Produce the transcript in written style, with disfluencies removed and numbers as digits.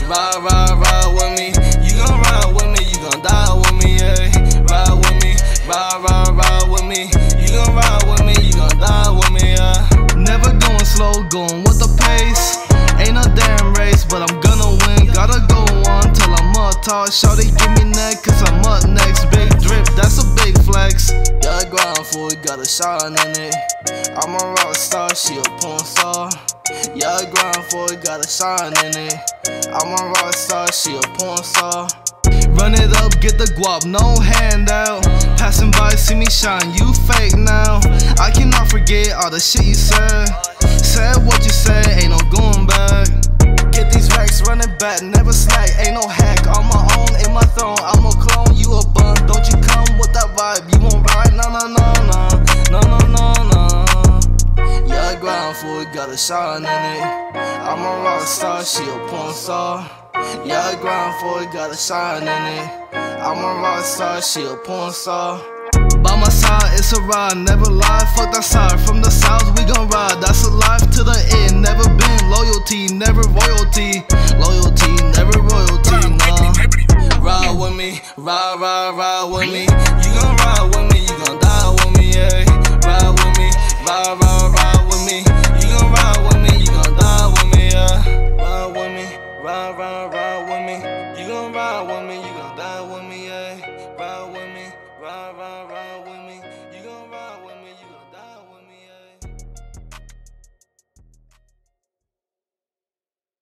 ride with me. You gon' ride with me, you gon' die with me, yeah. Ride with me, ride with me. You gon' ride with me, you gon' die with me, yeah. Never going slow, going with the pace. Ain't no damn race, but I'm gonna win. Gotta go on till I'm up tall. Shawty give me neck, cause I'm up next. Big drip, that's a big flex. Yeah, I grind for it, got a shine in it. I'm a rock star, she a porn star. Yeah, I grind for it, got a shine in it. I'm a rock star, she a porn star. Run it up, get the guap, no handout. Passing by, see me shine, you fake now. I cannot forget all the shit you said. Said what you said, ain't no going back. Get these racks, running back, never slack, ain't no hack. On my own, in my throne, I'm a clone, you a bum. Don't you come with that vibe, you won't ride, no. Yeah, I grind for it, got a shine in it. I'm a rock star, she a porn star. Yeah, I grind for it, got a shine in it. I'm a rock star, she a porn star. By my side, it's a ride, never lie. Fuck that side, from the south we gon' ride. That's a life to the end, never been loyalty, never royalty. Loyalty, never royalty, nah. Ride with me, ride with me. You gon' ride with me.